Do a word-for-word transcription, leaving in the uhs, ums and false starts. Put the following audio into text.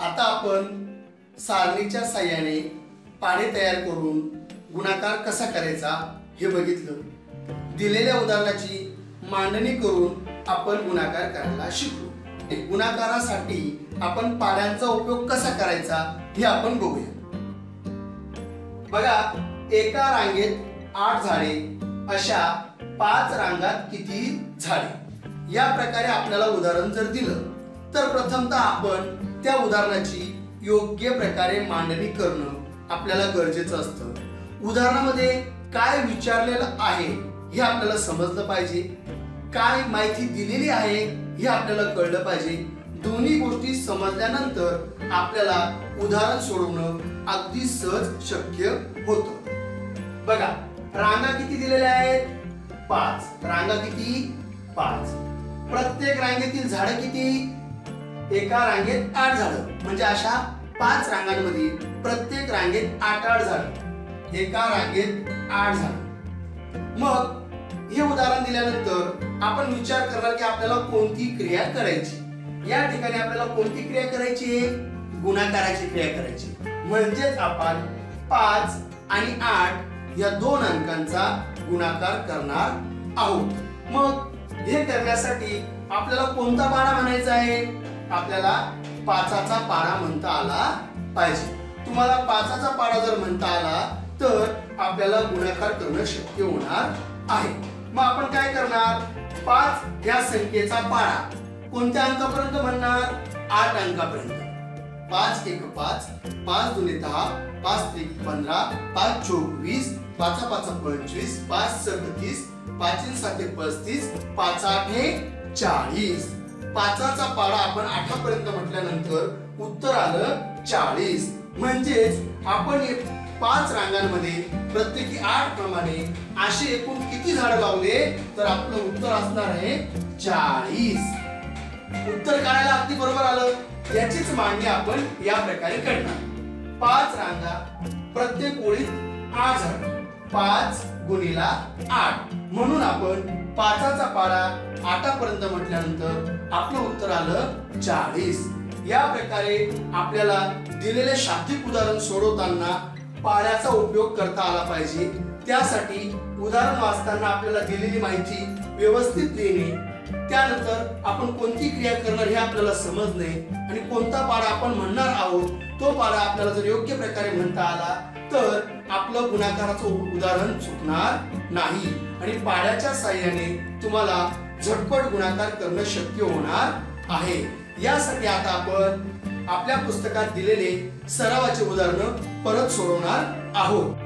आता आपण सारणीच्या साहाय्याने पाढे तयार करून गुणाकार कसा करायचा हे बघितलं। दिलेल्या उदाहरणाची मांडणी करून आपण गुणाकार करायला शिकलो। गुणाकारासाठी आपण पाढ्यांचा उपयोग कसा करायचा हे आपण बघूया। बघा, एका रांगेत आठ झाडे, अशा पाच रांगात किती झाडे, या प्रकारे आपल्याला उदाहरण जर दिलं तर प्रथमतः आपण त्या उदाहरणाची योग्य प्रकारे मांडणी करणं आपल्याला गरजेचं असतं। उदाहरणामध्ये काय विचारलेलं आहे हे आपल्याला समजलं पाहिजे, काय माहिती दिलेली आहे हे आपल्याला कळलं पाहिजे। दोन्ही गोष्टी समजल्यानंतर आपल्याला उदाहरण सोडवणं अगदी सहज शक्य होतं। बघा, रांगा किती दिलेल्या आहेत? पाच। रांगा किती? पाच। प्रत्येक रांगेतील झाडं किती? एका रांगेत आठ झाडं, म्हणजे अशा पाच रांगांमध्ये प्रत्येक रांगेत आठ आठ झाडं, एका रांगेत आठ झाडं। मग हे उदाहरण दिल्यानंतर आपण विचार करणार की आपल्याला कोणती क्रिया करायची। या ठिकाणी आपल्याला कोणती क्रिया करायची? गुणाकाराची क्रिया करायची। म्हणजेच आपण पाच आणि आठ या दोन अंकांचा गुणाकार करणार आहोत। मग हे करण्यासाठी आपल्याला कोणता पाढा म्हणायचा आहे? आपल्याला पाचाचा पाढा म्हणता आला पाहिजे। तुम्हाला पाचाचा पाढा जर म्हणता आला तर आपल्याला गुणाकार करणं शक्य होणार आहे। मग आपण काय करणार? पाच या संख्येचा पाढा कोणत्या अंकापर्यंत म्हणणार? आठ अंकापर्यंत। पाच एक पाच, पाच दुने दहा, पाच त्रिक पंधरा, पाच चौक वीस, पाचा पाचा पंचवीस, पाच सक तीस, पाच साते पस्तीस, पाच आठे चाळीस। पाचाचा पाढा आपण आठापर्यंत म्हटल्यानंतर उत्तर आलं चाळीस। म्हणजेच आपण पाच रांगांमध्ये प्रत्येकी आठ प्रमाणे असे एकूण किती झाड लावले तर आपलं उत्तर असणार आहे चाळीस। उत्तर काढायला अगदी बरोबर आलं। याचीच मांडणी आपण या प्रकारे करणार। पाच रांगा, प्रत्येक ओळीत आठ झाड, पाच गुणिला आठ, म्हणून आपण पाचाचा पाढा आठापर्यंत म्हटल्यानंतर आपलं उत्तर आलं चाळीस। या प्रकारे आपल्याला दिलेले शाब्दिक उदाहरण सोडवताना पाढ्याचा उपयोग करता आला पाहिजे। त्यासाठी उदाहरण वाचताना आपल्याला दिलेली माहिती व्यवस्थित लिहिणे, त्यानंतर आपण कोणती क्रिया करणार हे आपल्याला समजणे आणि कोणता पाढा आपण म्हणणार आहोत तो पाढा आपल्याला जर योग्य प्रकारे म्हणता आला तर आपलं गुणाकाराचं उदाहरण चुकणार नाही आणि पाढ्याच्या साहाय्याने तुम्हाला झटपट गुणाकार करणं शक्य होणार आहे। यासाठी आता आपण आपल्या पुस्तकात दिलेले सरावाचे उदाहरण परत सोडवणार आहोत।